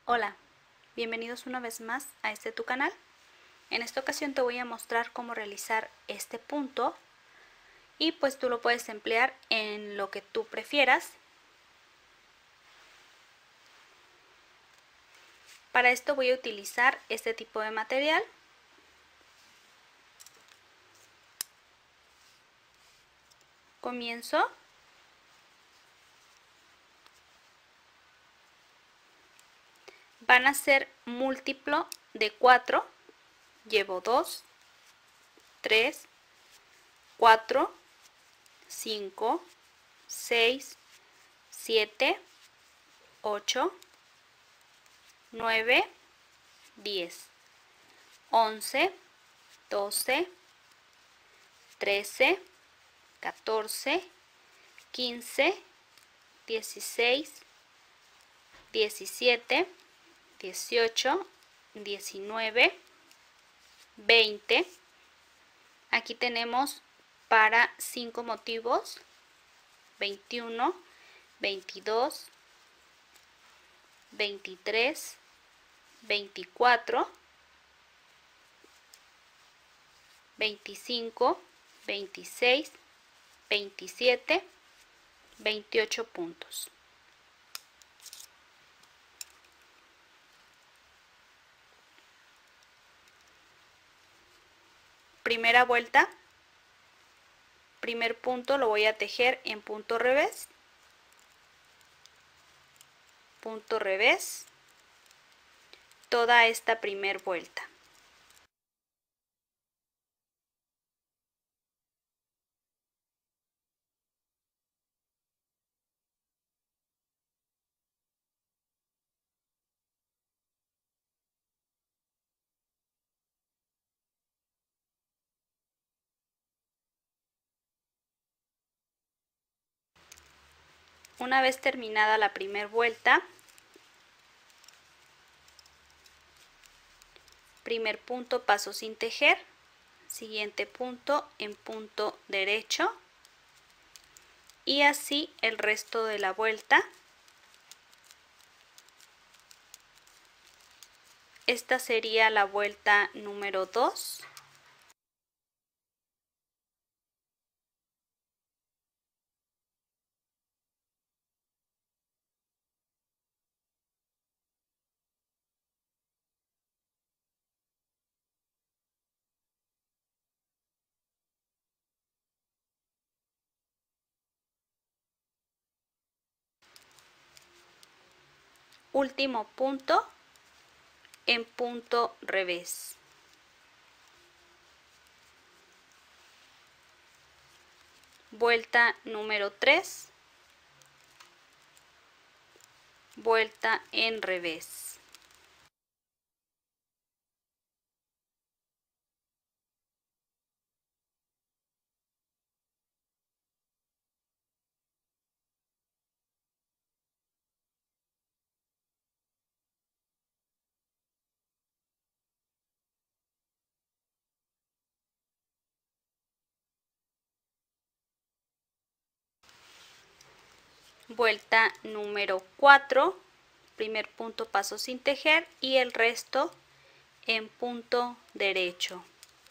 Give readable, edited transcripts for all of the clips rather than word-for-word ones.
Hola, bienvenidos una vez más a tu canal. En esta ocasión te voy a mostrar cómo realizar este punto y pues tú lo puedes emplear en lo que tú prefieras. Para esto voy a utilizar este tipo de material. Comienzo. Van a ser múltiplo de 4. Llevo 2, 3, 4, 5, 6, 7, 8, 9, 10, 11, 12, 13, 14, 15, 16, 17, 18, 19, 20. Aquí tenemos para 5 motivos: 21, 22, 23, 24, 25, 26, 27, 28 puntos. Primera vuelta, primer punto lo voy a tejer en punto revés, toda esta primer vuelta. Una vez terminada la primera vuelta, primer punto paso sin tejer, siguiente punto en punto derecho y así el resto de la vuelta. Esta sería la vuelta número 2. Último punto en punto revés. Vuelta número 3. Vuelta en revés. Vuelta número 4, primer punto paso sin tejer y el resto en punto derecho.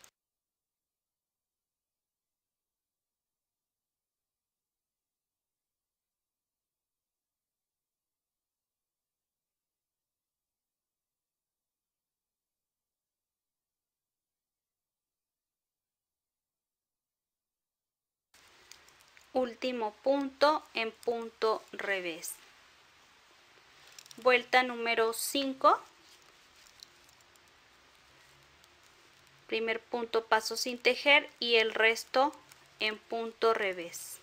Último punto en punto revés. Vuelta número 5, primer punto paso sin tejer y el resto en punto revés.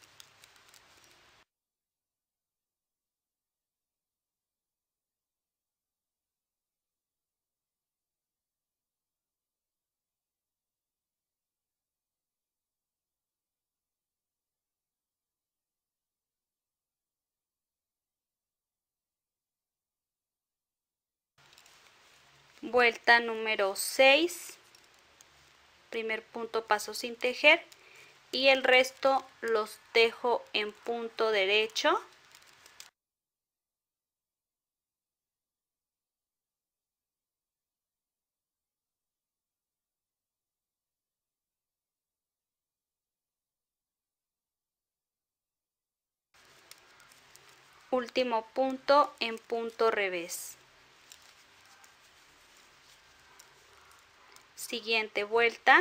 Vuelta número 6, primer punto paso sin tejer y el resto los tejo en punto derecho. último punto en punto revés. Siguiente vuelta.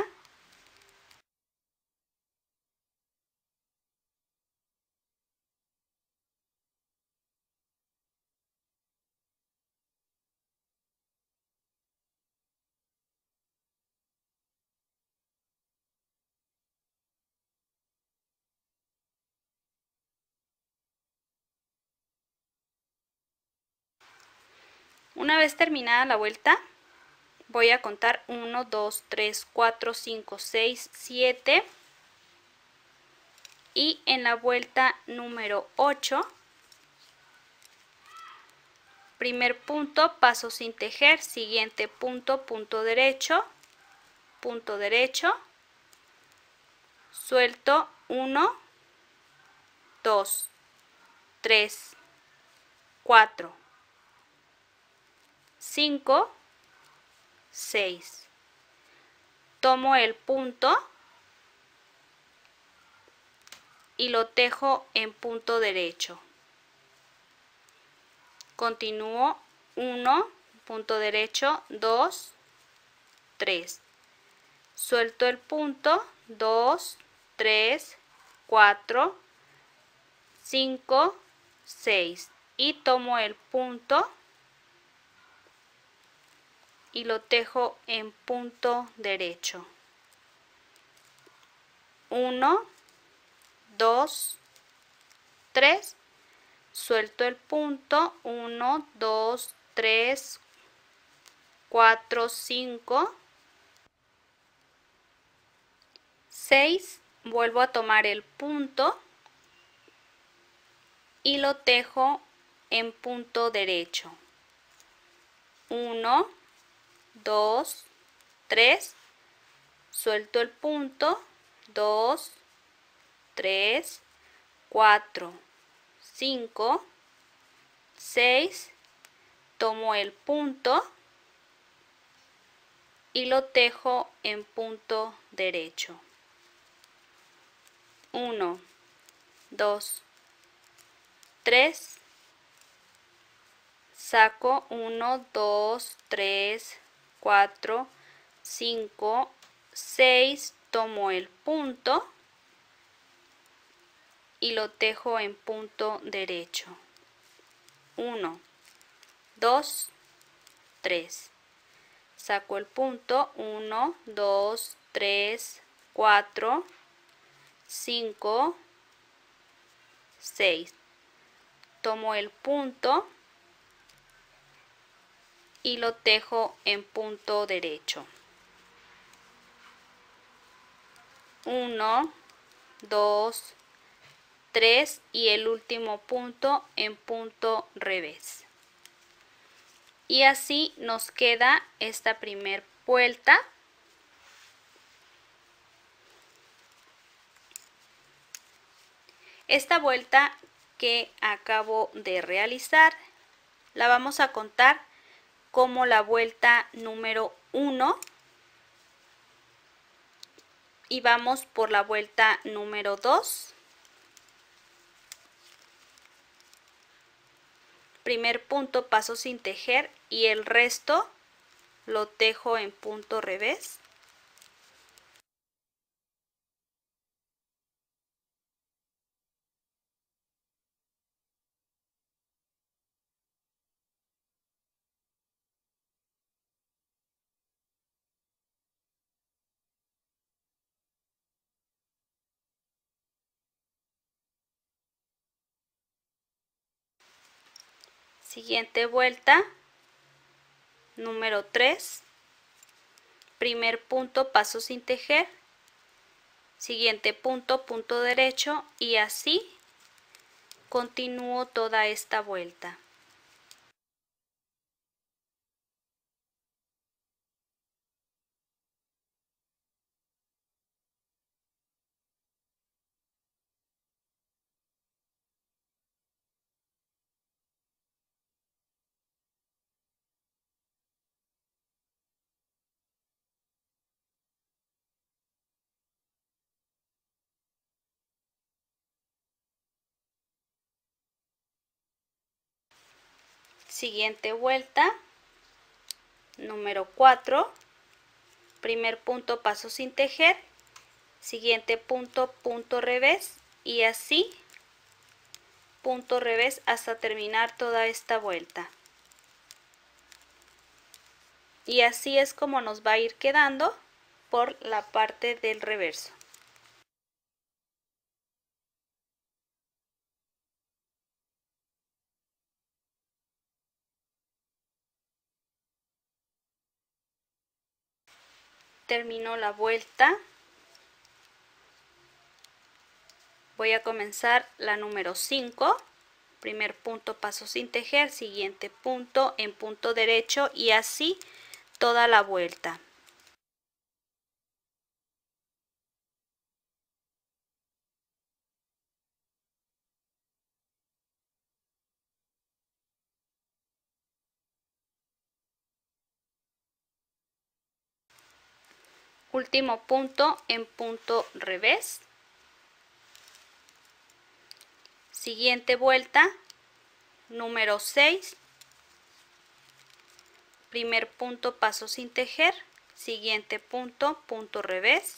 Una vez terminada la vuelta, voy a contar 1, 2, 3, 4, 5, 6, 7. Y en la vuelta número 8, primer punto, paso sin tejer, siguiente punto, punto derecho, suelto 1, 2, 3, 4, 5, 6. Tomo el punto y lo tejo en punto derecho. Continúo 1, punto derecho, 2, 3. Suelto el punto, 2, 3, 4, 5, 6. Y tomo el punto y lo tejo en punto derecho. 1, 2, 3. Suelto el punto, 1, 2, 3, 4, 5, 6. Vuelvo a tomar el punto y lo tejo en punto derecho. 1, 2, 3. Suelto el punto, 2, 3, 4, 5, 6. Tomo el punto y lo tejo en punto derecho. 1, 2, 3. Saco 1, 2, 3, 4, 5, 6. Tomo el punto y lo tejo en punto derecho. 1, 2, 3. Saco el punto, 1, 2, 3, 4, 5, 6. Tomo el punto y lo tejo en punto derecho. 1, 2, 3 y el último punto en punto revés. Y así nos queda esta primer vuelta. Esta vuelta que acabo de realizar la vamos a contar como la vuelta número 1 y vamos por la vuelta número 2. Primer punto, paso sin tejer y el resto lo tejo en punto revés. Siguiente vuelta, número 3. Primer punto, paso sin tejer. Siguiente punto, punto derecho y así continúo toda esta vuelta. Siguiente vuelta, número 4, primer punto, paso sin tejer, siguiente punto, punto revés y así punto revés hasta terminar toda esta vuelta. Y así es como nos va a ir quedando por la parte del reverso. Termino la vuelta. Voy a comenzar la número 5, primer punto, paso sin tejer, siguiente punto en punto derecho y así toda la vuelta. Último punto en punto revés. Siguiente vuelta, número 6, primer punto, paso sin tejer, siguiente punto, punto revés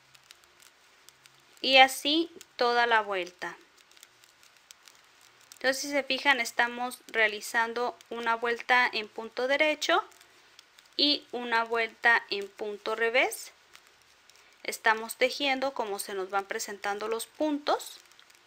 y así toda la vuelta. Entonces, si se fijan, estamos realizando una vuelta en punto derecho y una vuelta en punto revés. Estamos tejiendo como se nos van presentando los puntos.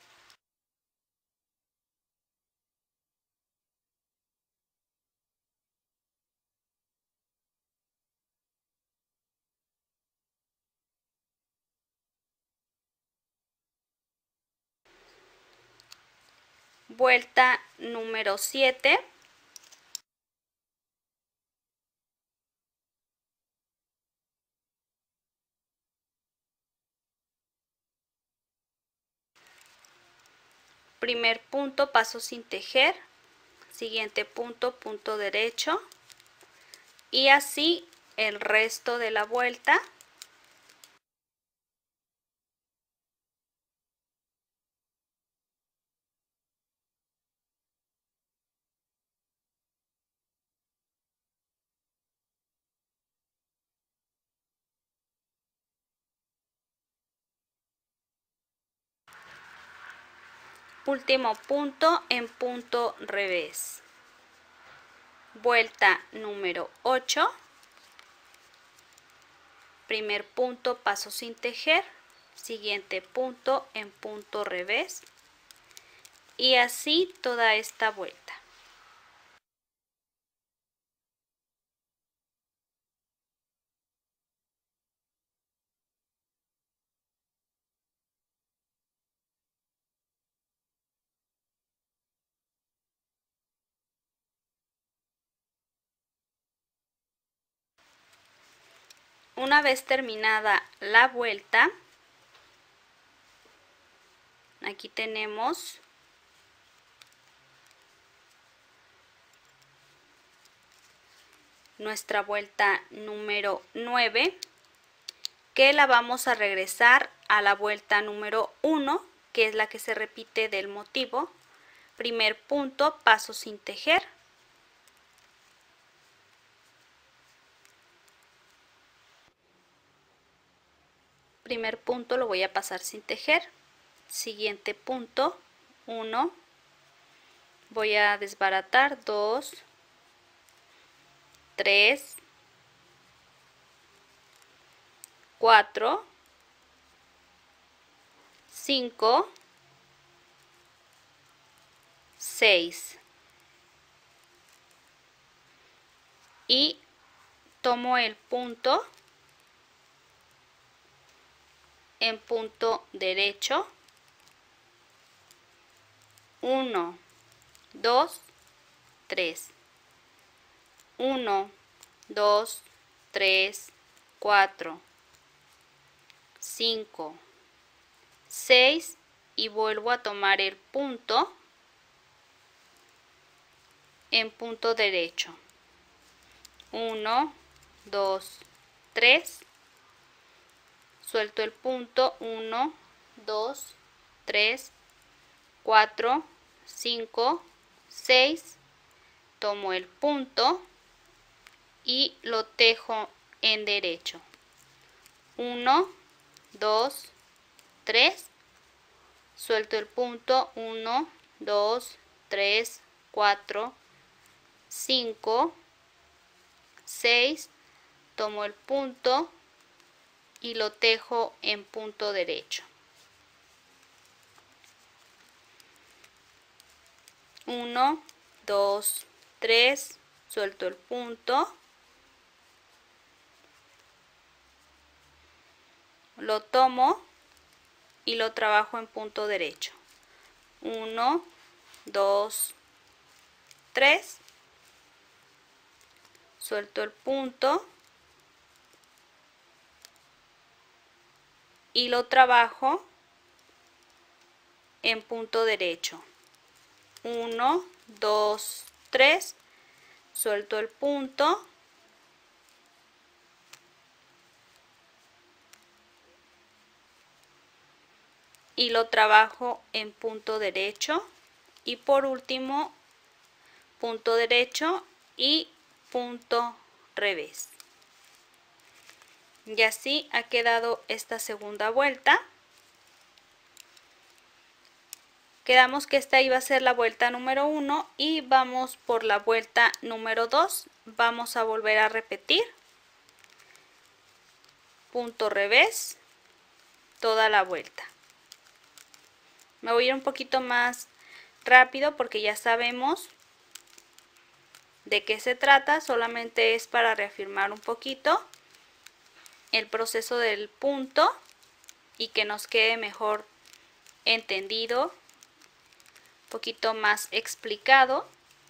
Vuelta número 7. Primer punto, paso sin tejer, siguiente punto, punto derecho y así el resto de la vuelta. Último punto en punto revés. Vuelta número 8. Primer punto, paso sin tejer, siguiente punto en punto revés y así toda esta vuelta. Una vez terminada la vuelta, aquí tenemos nuestra vuelta número 9, que la vamos a regresar a la vuelta número 1, que es la que se repite del motivo. Primer punto, paso sin tejer. Primer punto lo voy a pasar sin tejer. Siguiente punto, 1. Voy a desbaratar 2, 3, 4, 5, 6 y tomo el punto en punto derecho, 1, 2, 3, 1, 2, 3, 4, 5, 6 y vuelvo a tomar el punto en punto derecho, 1, 2, 3, suelto el punto, 1, 2, 3, 4, 5, 6 tomo el punto y lo tejo en derecho. 1, 2, 3, suelto el punto, 1, 2, 3, 4, 5, 6, tomo el punto y lo tejo en punto derecho. 1, 2, 3, suelto el punto, lo tomo y lo trabajo en punto derecho. 1, 2, 3, suelto el punto y lo trabajo en punto derecho. 1, 2, 3, suelto el punto y lo trabajo en punto derecho, y por último punto derecho y punto revés. Y así ha quedado esta segunda vuelta. Quedamos que esta iba a ser la vuelta número 1 y vamos por la vuelta número 2. Vamos a volver a repetir punto revés toda la vuelta. Me voy a ir un poquito más rápido porque ya sabemos de qué se trata, solamente es para reafirmar un poquito el proceso del punto y que nos quede mejor entendido, un poquito más explicado.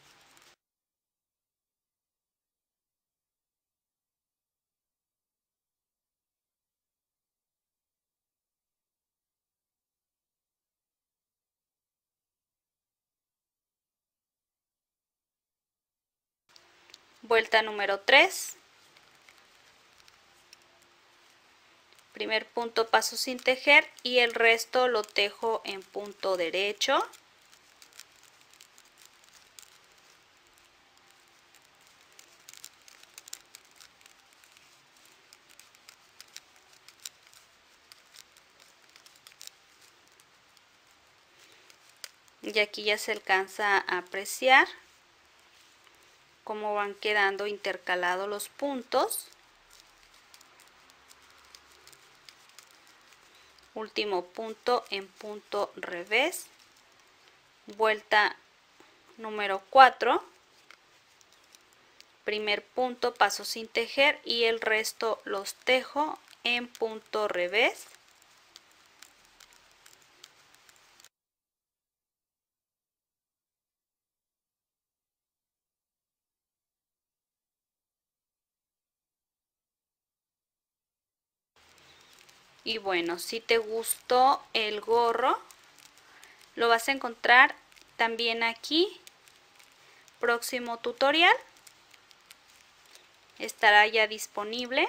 Vuelta número 3. Primer punto paso sin tejer y el resto lo tejo en punto derecho. Y aquí ya se alcanza a apreciar cómo van quedando intercalados los puntos. Último punto en punto revés. Vuelta número 4. Primer punto paso sin tejer y el resto los tejo en punto revés. Y bueno, si te gustó el gorro, lo vas a encontrar también aquí. Próximo tutorial estará ya disponible.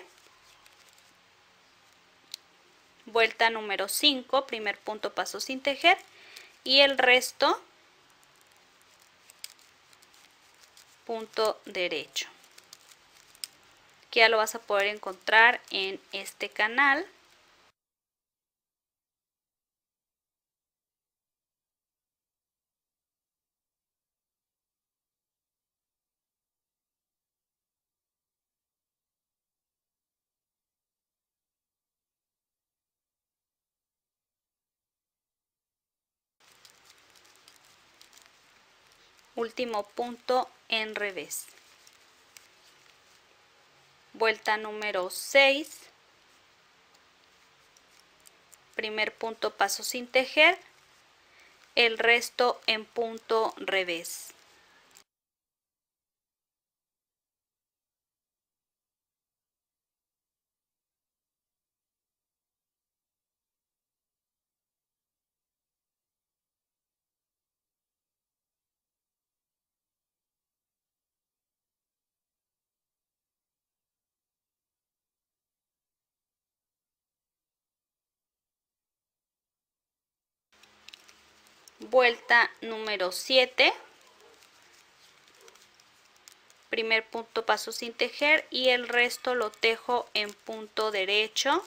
Vuelta número 5, primer punto paso sin tejer y el resto punto derecho. Que ya lo vas a poder encontrar en este canal. Último punto en revés. Vuelta número 6. Primer punto paso sin tejer, el resto en punto revés. Vuelta número 7. primer punto paso sin tejer y el resto lo tejo en punto derecho.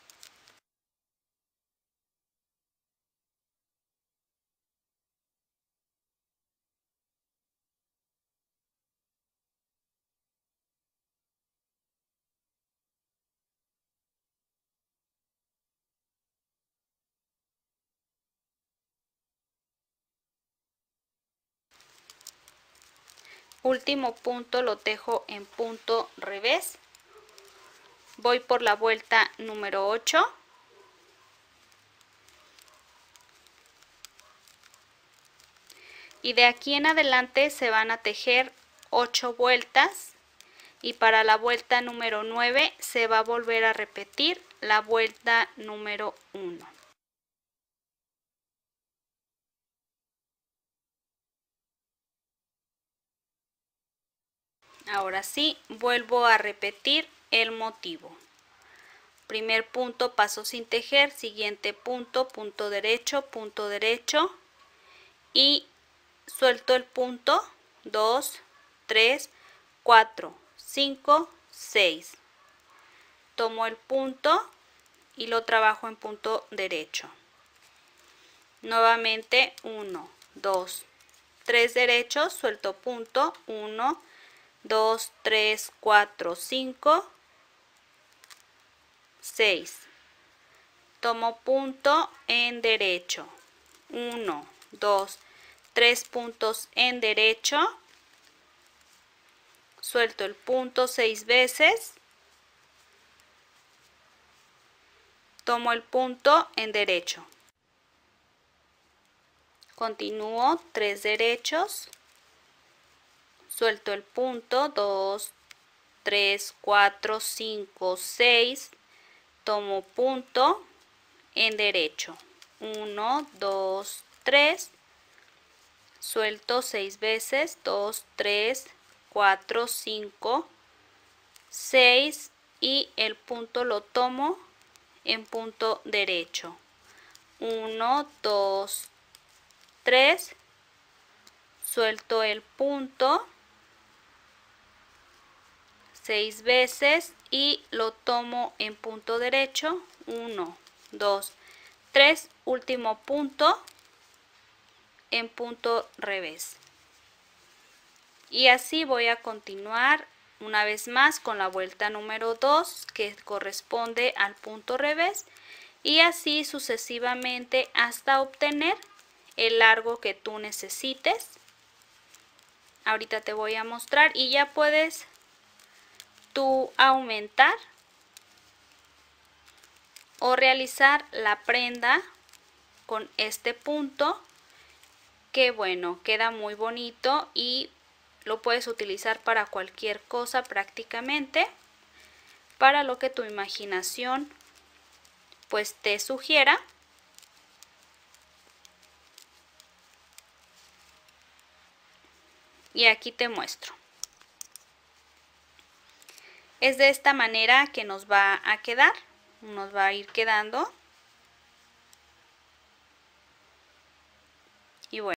Último punto lo tejo en punto revés. Voy por la vuelta número 8. Y de aquí en adelante se van a tejer 8 vueltas. Y para la vuelta número 9 se va a volver a repetir la vuelta número 1. Ahora sí, vuelvo a repetir el motivo. Primer punto, paso sin tejer, siguiente punto, punto derecho y suelto el punto, 2, 3, 4, 5, 6. Tomo el punto y lo trabajo en punto derecho. Nuevamente 1, 2, 3 derechos, suelto punto, 1, 2, 3, 4, 5, 6. Tomo punto en derecho, 1, 2, 3 puntos en derecho, suelto el punto 6 veces, tomo el punto en derecho, continúo 3 derechos, suelto el punto, 2, 3, 4, 5, 6, tomo punto en derecho, 1, 2, 3, suelto 6 veces, 2, 3, 4, 5, 6 y el punto lo tomo en punto derecho, 1, 2, 3, suelto el punto 6 veces y lo tomo en punto derecho, 1, 2, 3, último punto en punto revés. Y así voy a continuar una vez más con la vuelta número 2 que corresponde al punto revés y así sucesivamente hasta obtener el largo que tú necesites. Ahorita te voy a mostrar y ya puedes tú aumentar o realizar la prenda con este punto que bueno, queda muy bonito y lo puedes utilizar para cualquier cosa prácticamente, para lo que tu imaginación pues te sugiera. Y aquí te muestro. Es de esta manera que nos va a quedar, nos va a ir quedando. Y bueno.